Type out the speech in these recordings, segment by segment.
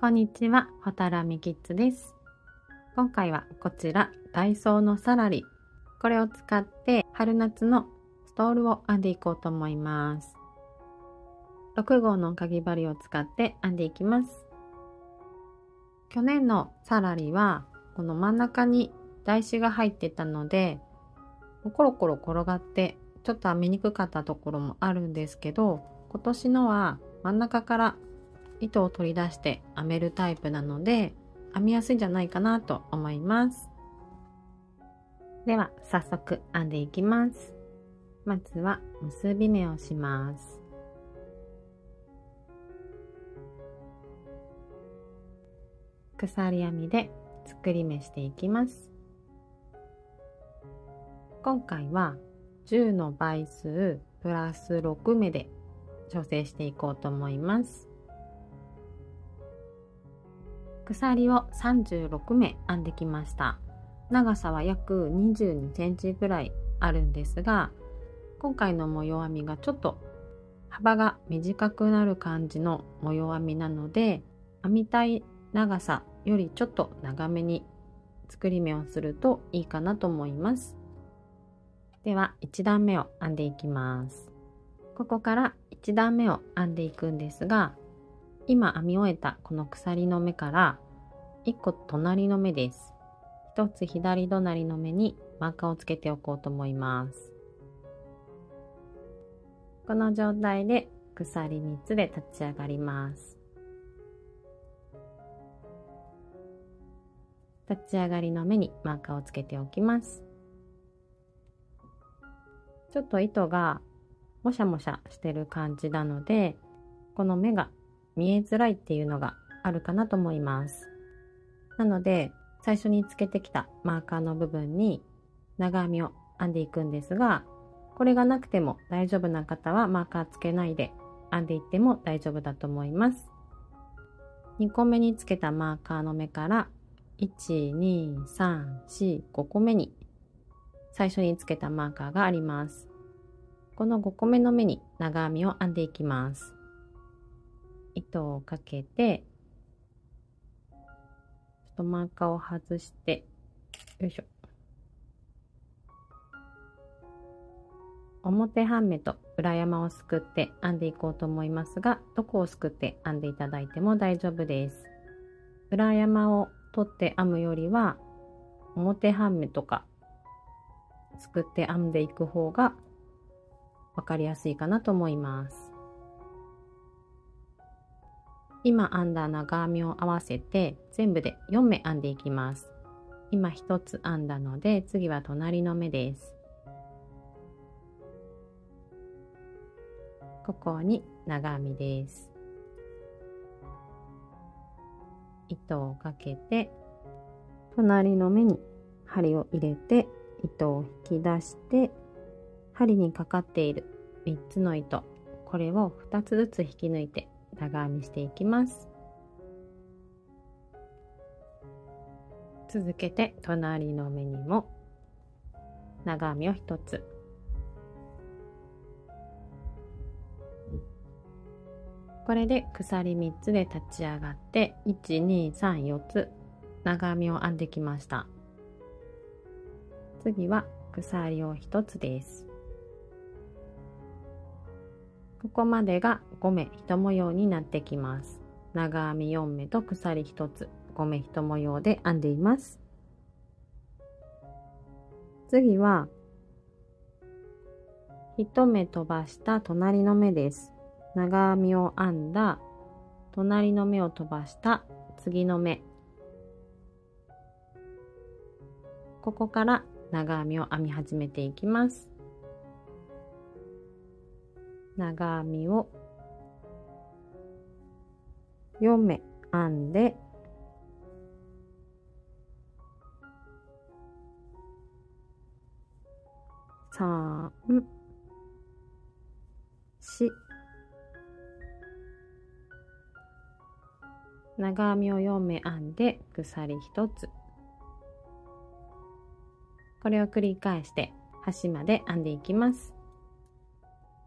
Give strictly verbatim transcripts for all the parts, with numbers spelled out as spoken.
こんにちは、ほたらみキッズです。今回はこちら、ダイソーのサラリ。これを使って春夏のストールを編んでいこうと思います。ろく号のかぎ針を使って編んでいきます。去年のサラリは、この真ん中に台紙が入ってたので、コロコロ転がってちょっと編みにくかったところもあるんですけど、今年のは真ん中から糸を取り出して編めるタイプなので編みやすいんじゃないかなと思います。では早速編んでいきます。まずは結び目をします。鎖編みで作り目していきます。今回はじゅうの倍数プラスろく目で調整していこうと思います。鎖をさんじゅうろく目編んできました。長さは約にじゅうにセンチぐらいあるんですが、今回の模様編みがちょっと幅が短くなる感じの模様編みなので、編みたい長さよりちょっと長めに作り目をするといいかなと思います。ではいち段目を編んでいきます。ここからいち段目を編んでいくんですが、今編み終えたこの鎖の目からいっこ隣の目です。ひとつ左隣の目にマーカーをつけておこうと思います。この状態で鎖みっつで立ち上がります。立ち上がりの目にマーカーをつけておきます。ちょっと糸がもしゃもしゃしてる感じなので、この目が見えづらいっていうのがあるかなと思います。なので最初につけてきたマーカーの部分に長編みを編んでいくんですが、これがなくても大丈夫な方はマーカーつけないで編んでいっても大丈夫だと思います。にこめにつけたマーカーの目からいち、に、さん、よん、ごこめに最初につけたマーカーがあります。このごこめの目に長編みを編んでいきます。糸をかけて、ちょっとマーカーを外して、よいしょ。表半目と裏山をすくって編んでいこうと思いますが、どこをすくって編んでいただいても大丈夫です。裏山を取って編むよりは、表半目とかすくって編んでいく方がわかりやすいかなと思います。今編んだ長編みを合わせて全部でよん目編んでいきます。今ひとつ編んだので、次は隣の目です。ここに長編みです。糸をかけて隣の目に針を入れて糸を引き出して、針にかかっているみっつの糸、これをふたつずつ引き抜いて長編みしていきます。続けて隣の目にも長編みをひとつ。これで鎖みっつで立ち上がっていち、に、さん、よっつ長編みを編んできました。次は鎖をひとつです。ここまでがご目一模様になってきます。長編みよん目と鎖ひとつ、ご目一模様で編んでいます。次はいち目飛ばした隣の目です。長編みを編んだ隣の目を飛ばした次の目、ここから長編みを編み始めていきます。長編みをよん目編んで、さん、よん、長編みをよん目編んで鎖ひとつ、これを繰り返して端まで編んでいきます。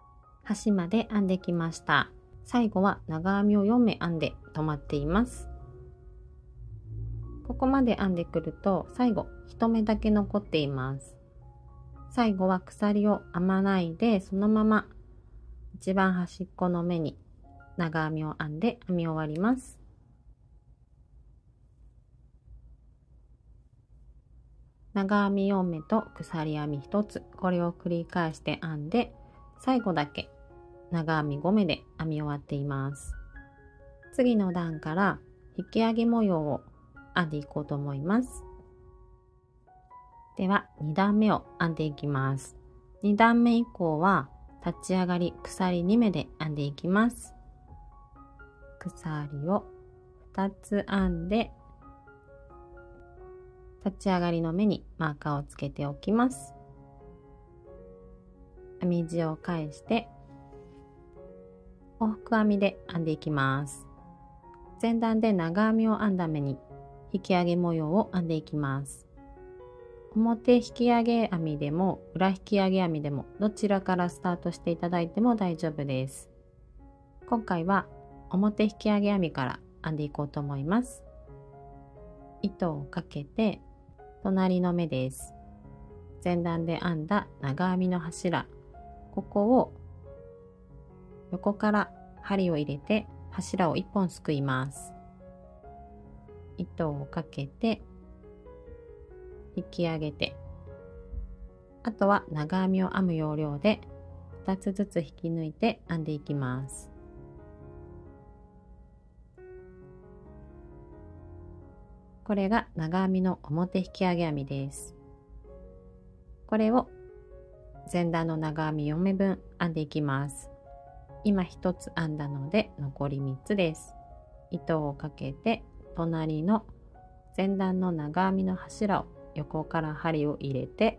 端まで編んできました。最後は長編みをよん目編んで止まっています。 ここまで編んでくると最後一目だけ残っています。最後は鎖を編まないでそのまま一番端っこの目に長編みを編んで編み終わります。長編みよん目と鎖編みひとつ、これを繰り返して編んで最後だけ長編みご目で編み終わっています。次の段から引き上げ模様を編んでいこうと思います。ではに段目を編んでいきます。に段目以降は立ち上がり鎖に目で編んでいきます。鎖をふたつ編んで立ち上がりの目にマーカーをつけておきます。編み地を返して往復編みで編んでいきます。前段で長編みを編んだ目に引き上げ模様を編んでいきます。表引き上げ編みでも裏引き上げ編みでもどちらからスタートしていただいても大丈夫です。今回は表引き上げ編みから編んでいこうと思います。糸をかけて隣の目です。前段で編んだ長編みの柱、ここを横から針を入れて柱をいっぽんすくいます。糸をかけて引き上げて、あとは長編みを編む要領でふたつずつ引き抜いて編んでいきます。これが長編みの表引き上げ編みです。これを前段の長編みよん目分編んでいきます。今ひとつ編んだので残りみっつです。糸をかけて隣の前段の長編みの柱を横から針を入れて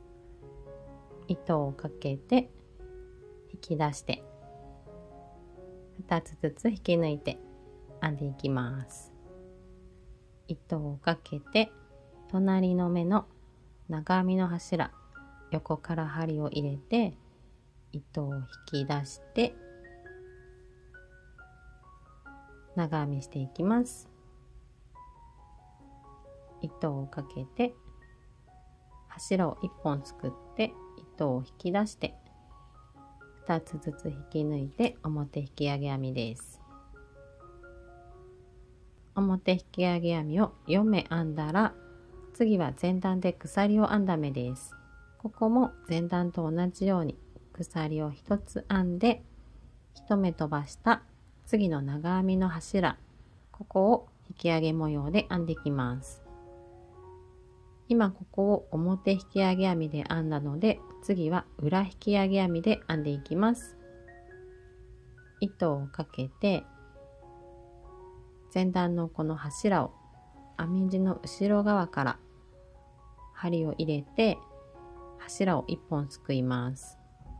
糸をかけて引き出してふたつずつ引き抜いて編んでいきます。糸をかけて隣の目の長編みの柱、横から針を入れて糸を引き出して長編みしていきます。糸をかけて柱をいっぽんすくって糸を引き出してふたつずつ引き抜いて表引き上げ編みです。表引き上げ編みをよん目編んだら次は前段で鎖を編んだ目です。ここも前段と同じように鎖をひとつ編んでいち目飛ばした次の長編みの柱、ここを引き上げ模様で編んでいきます。今ここを表引き上げ編みで編んだので次は裏引き上げ編みで編んでいきます。糸をかけて前段のこの柱を編み地の後ろ側から針を入れて柱をいっぽんすくいます。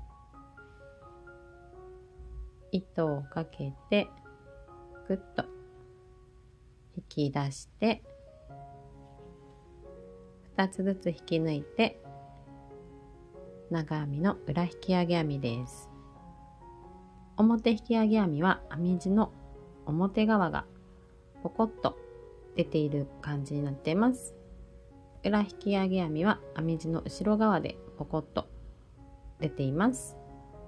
糸をかけてぐっと引き出してふたつずつ引き抜いて長編みの裏引き上げ編みです。表引き上げ編みは編み地の表側がポコッと出ている感じになっています。裏引き上げ編みは編み地の後ろ側でポコッと出ています。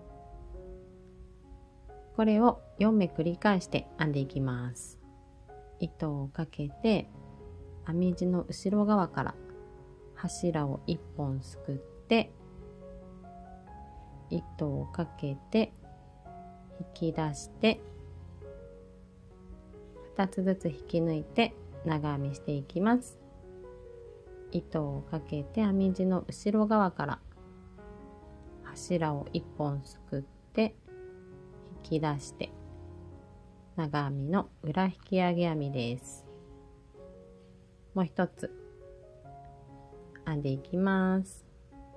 これをよん目繰り返して編んでいきます。糸をかけて編み地の後ろ側から柱をいっぽんすくって糸をかけて引き出してふたつずつ引き抜いて長編みしていきます。糸をかけて編み地の後ろ側から柱をいっぽんすくって引き出して長編みの裏引き上げ編みです。もう一つ編んでいきます。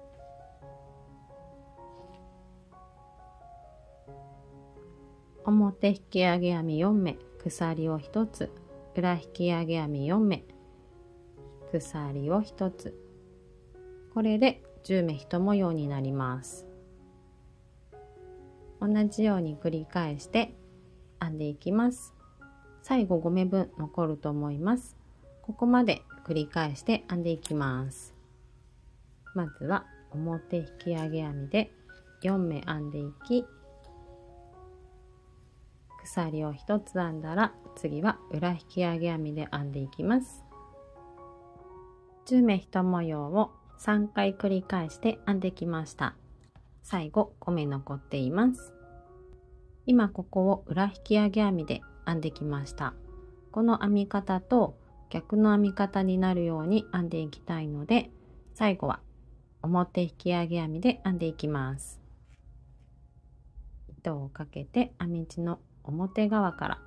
表引き上げ編みよん目、鎖をひとつ、裏引き上げ編みよん目、鎖をひとつ。これでじゅう目一模様になります。同じように繰り返して編んでいきます。最後ご目分残ると思います。 ここまで繰り返して編んでいきます。まずは表引き上げ編みでよん目編んでいき、鎖をひとつ編んだら次は裏引き上げ編みで編んでいきます。じゅう目いち模様をさんかい繰り返して編んできました。最後ご目残っています。今ここを裏引き上げ編みで編んできました。この編み方と逆の編み方になるように編んでいきたいので、最後は表引き上げ編みで編んでいきます。糸をかけて編み地の表側から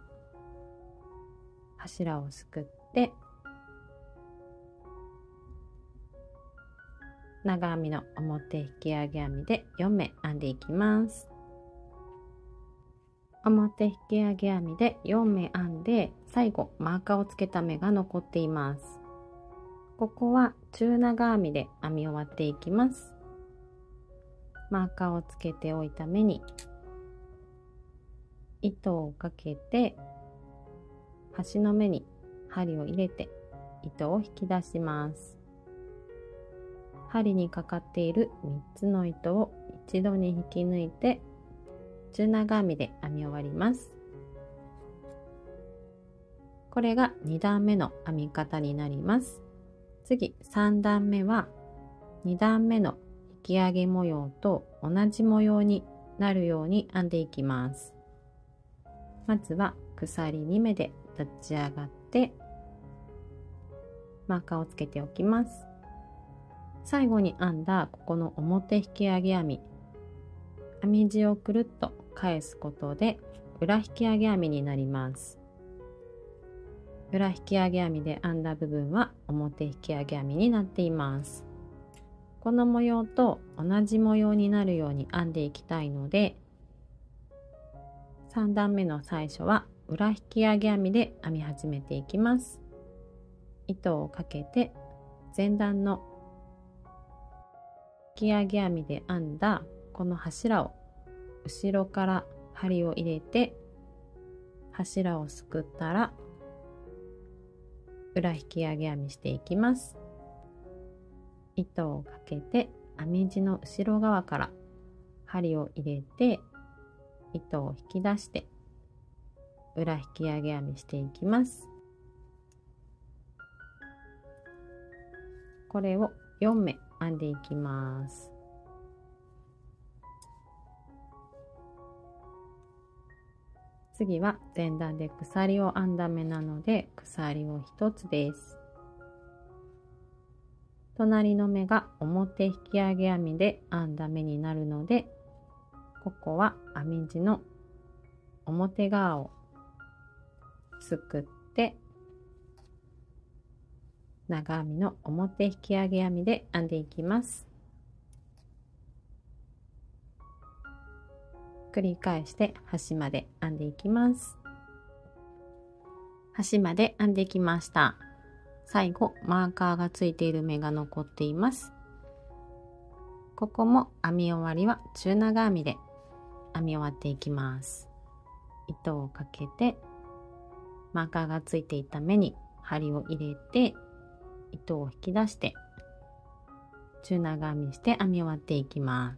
柱をすくって長編みの表引き上げ編みでよん目編んでいきます。表引き上げ編みでよん目編んで、最後マーカーをつけた目が残っています。ここは中長編みで編み終わっていきます。マーカーをつけておいた目に糸をかけて端の目に針を入れて糸を引き出します。針にかかっているみっつの糸を一度に引き抜いて中長編みで編み終わります。これがに段目の編み方になります。次さん段目はに段目の引き上げ模様と同じ模様になるように編んでいきます。まずは鎖に目で立ち上がってマーカーをつけておきます。最後に編んだここの表引き上げ編み、編み地をくるっと返すことで裏引き上げ編みになります。裏引き上げ編みで編んだ部分は表引き上げ編みになっています。この模様と同じ模様になるように編んでいきたいので、さん段目の最初は裏引き上げ編みで編み始めていきます。糸をかけて前段の引き上げ編みで編んだこの柱を後ろから針を入れて柱をすくったら裏引き上げ編みしていきます。糸をかけて編み地の後ろ側から針を入れて糸を引き出して裏引き上げ編みしていきます。これをよん目編んでいきます。次は前段で鎖を編んだ目なので鎖をひとつです。隣の目が表引き上げ編みで編んだ目になるので、ここは編み地の表側をすくって長編みの表引き上げ編みで編んでいきます。繰り返して端まで編んでいきます。端まで編んできました。最後マーカーがついている目が残っています。ここも編み終わりは中長編みで編み終わっていきます。糸をかけてマーカーがついていた目に針を入れて糸を引き出して中長編みして編み終わっていきます。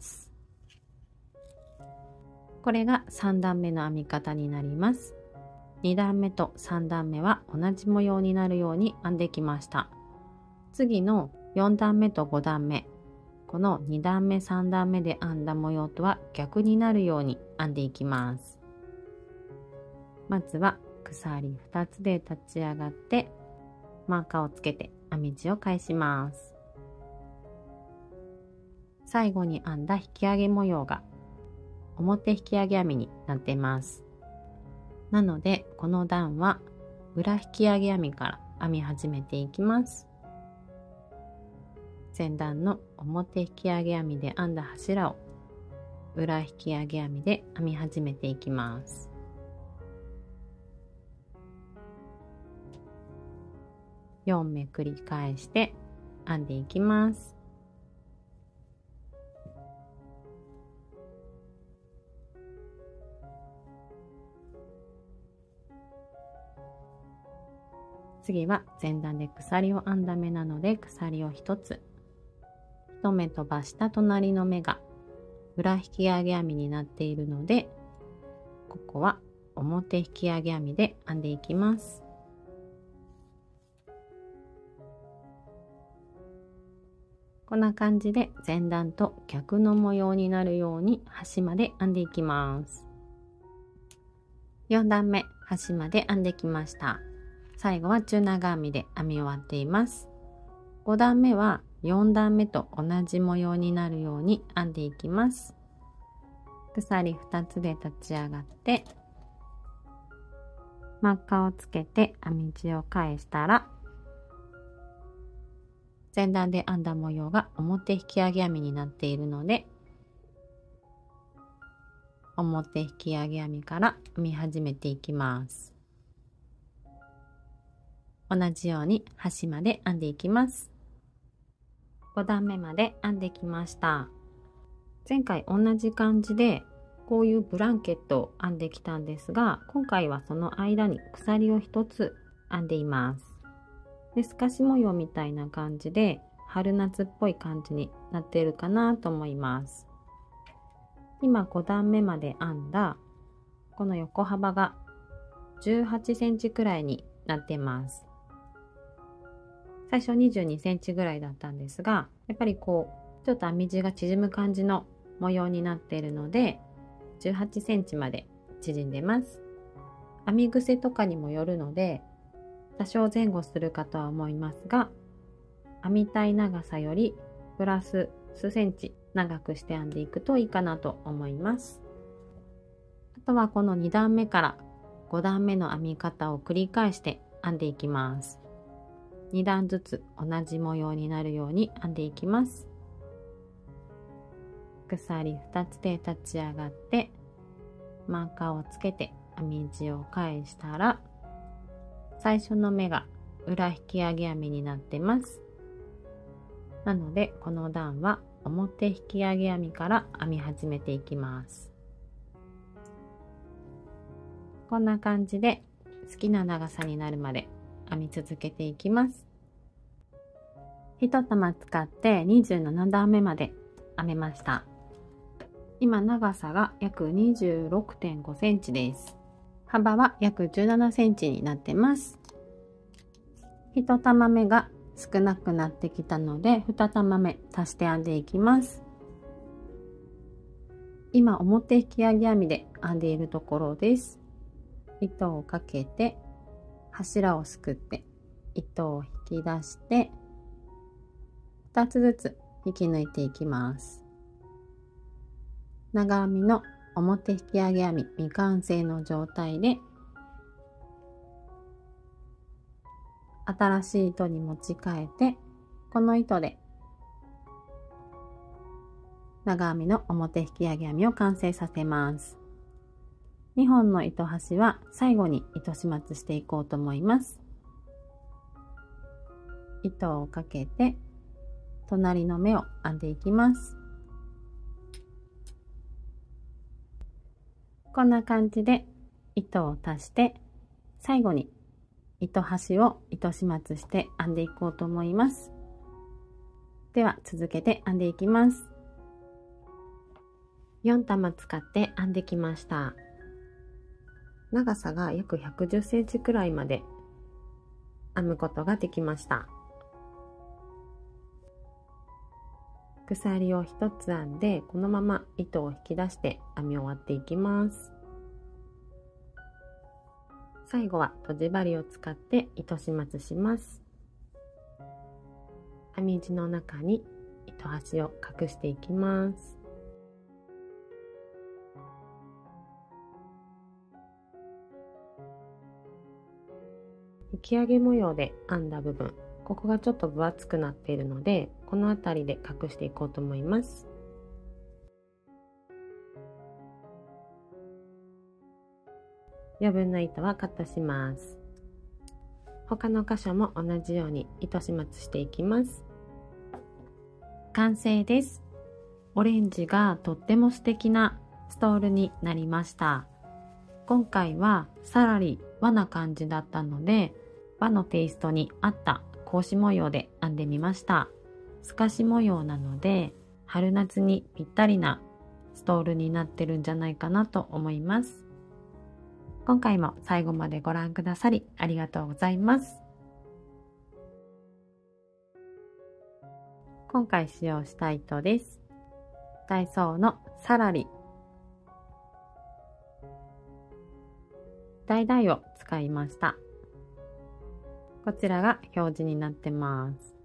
これがさん段目の編み方になります。に段目とさん段目は同じ模様になるように編んできました。次のよん段目とご段目、このに段目さん段目で編んだ模様とは逆になるように編んでいきます。まずは鎖ふたつで立ち上がってマーカーをつけて編み地を返します。最後に編んだ引き上げ模様が表引き上げ編みになっています。なのでこの段は裏引き上げ編みから編み始めていきます。前段の表引き上げ編みで編んだ柱を裏引き上げ編みで編み始めていきます。よん目繰り返して編んでいきます。 次は前段で鎖を編んだ目なので鎖をひとつ、いち目飛ばした隣の目が裏引き上げ編みになっているので、ここは表引き上げ編みで編んでいきます。こんな感じで前段と逆の模様になるように端まで編んでいきます。よん段目端まで編んできました。最後は中長編みで編み終わっています。ご段目はよん段目と同じ模様になるように編んでいきます。鎖ふたつで立ち上がってマッカーをつけて編み地を返したら、前段で編んだ模様が表引き上げ編みになっているので、表引き上げ編みから編み始めていきます。同じように端まで編んでいきます。ご段目まで編んできました。前回同じ感じでこういうブランケットを編んできたんですが、今回はその間に鎖をひとつ編んでいます。で、透かし模様みたいな感じで春夏っぽい感じになっているかなと思います。今ご段目まで編んだこの横幅がじゅうはちセンチくらいになっています。最初にじゅうにセンチぐらいだったんですが、やっぱりこうちょっと編み地が縮む感じの模様になっているのでじゅうはちセンチまで縮んでます。編み癖とかにもよるので多少前後するかとは思いますが、編みたい長さよりプラス数センチ長くして編んでいくといいかなと思います。あとはこのに段目からご段目の編み方を繰り返して編んでいきます。に段ずつ同じ模様になるように編んでいきます。鎖ふたつで立ち上がってマーカーをつけて編み地を返したら、最初の目が裏引き上げ編みになってます。なのでこの段は表引き上げ編みから編み始めていきます。こんな感じで好きな長さになるまで編み続けていきます。一玉使ってにじゅうなな段目まで編めました。今長さが約 にじゅうろくてんごセンチです。幅は約じゅうななセンチになってます。一玉目が少なくなってきたので二玉目足して編んでいきます。今表引き上げ編みで編んでいるところです。糸をかけて柱をすくって糸を引き出してふたつずつ引き抜いていきます。長編みの表引き上げ編み未完成の状態で新しい糸に持ち替えて、この糸で長編みの表引き上げ編みを完成させます。にほんの糸端は最後に糸始末していこうと思います。糸をかけて隣の目を編んでいきます。こんな感じで糸を足して最後に糸端を糸始末して編んでいこうと思います。では続けて編んでいきます。よん玉使って編んできました。長さが約ひゃくじゅっセンチくらいまで編むことができました。鎖をひとつ編んでこのまま糸を引き出して編み終わっていきます。最後はとじ針を使って糸始末します。編み地の中に糸端を隠していきます。引き上げ模様で編んだ部分、ここがちょっと分厚くなっているので、この辺りで隠していこうと思います。余分な糸はカットします。他の箇所も同じように糸始末していきます。完成です。オレンジがとっても素敵なストールになりました。今回はさらに和な感じだったので、 和のテイストに合った格子模様で編んでみました。透かし模様なので春夏にぴったりなストールになってるんじゃないかなと思います。今回も最後までご覧くださりありがとうございます。今回使用した糸です。ダイソーのサラリダイダイを使いました。こちらが表示になってます。